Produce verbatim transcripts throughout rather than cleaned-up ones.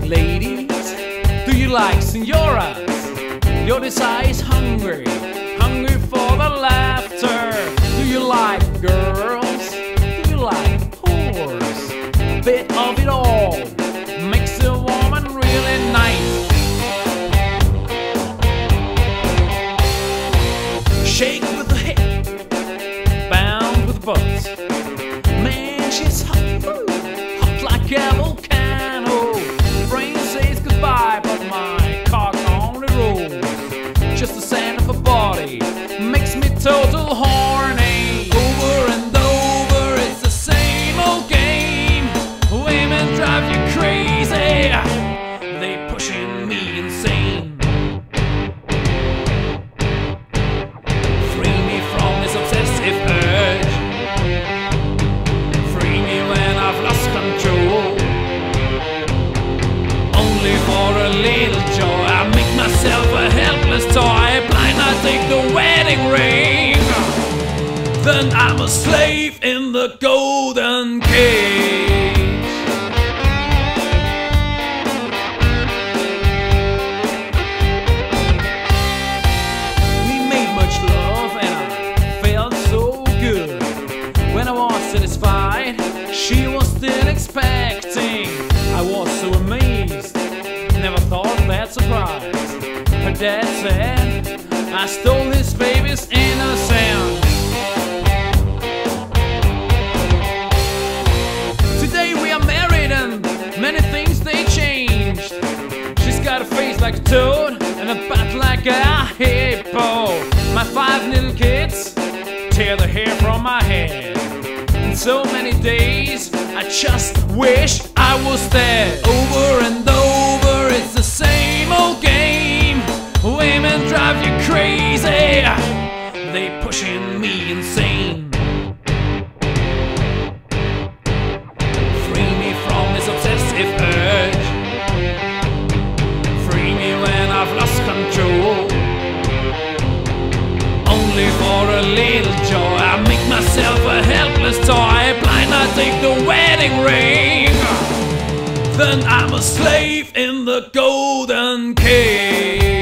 ladies? Do you like senoras? Your desire is hungry, hungry for the laughter. Do you like girls? Do you like whores? A bit of it all makes a woman really nice. Shake with the hip, bound with the butt. Man, she's hot, hot like a volcano. Brain says goodbye, but my cock only rolls. Just the sound of her body makes me total horny. Over and over, it's the same old game. Women drive you crazy, they pushing me insane. Free me from this obsessive urge. Free me when I've lost control. Only for a little joy I make myself a helpless toy. Blind I take the wedding ring. Then I'm a slave in the golden cage. We made much love and I felt so good. When I was satisfied, she was still expecting. I was so amazed, never thought that surprise. Her dad said I stole his baby's innocence. Today we are married and many things they changed. She's got a face like a toad and a butt like a hippo. My five little kids tear the hair from my head. In so many days I just wish I was dead. Over and over, it's the same old game. Women drive you crazy, they pushing me insane. Free me from this obsessive urge. Free me when I've lost control. Only for a little joy I make myself a helpless toy. Blind I take the wedding ring. Then I'm a slave in the golden cage.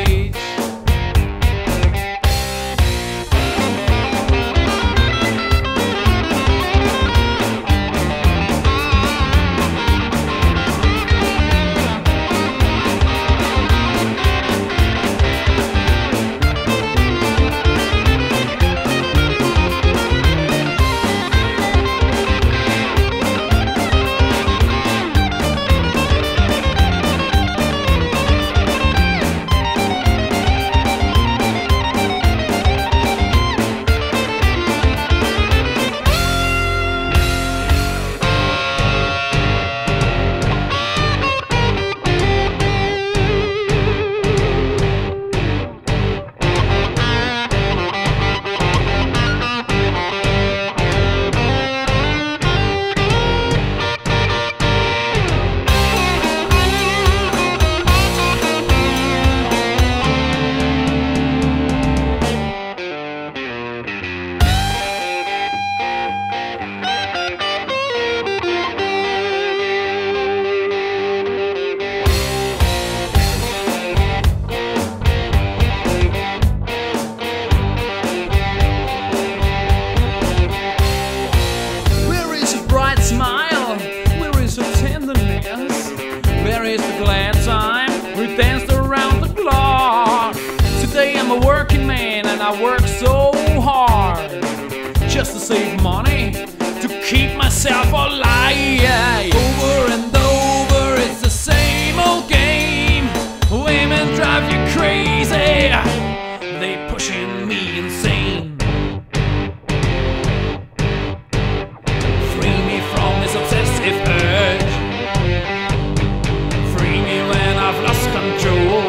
Smile, where is her tenderness? Where is the glad time we danced around the clock? Today I'm a working man and I work so hard just to save money, to keep myself alive. Over and over, it's the same old game. Women drive you crazy, they pushing me insane. Obsessive urge. Free me when I've lost control.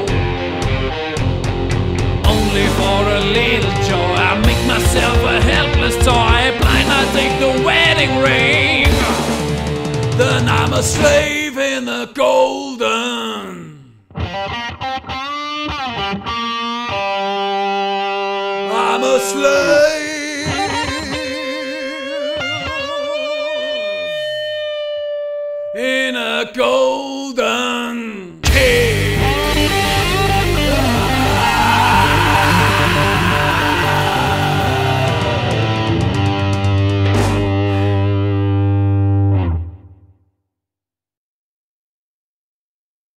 Only for a little joy I make myself a helpless toy. Blind I take the wedding ring. Then I'm a slave in the golden. I'm a slave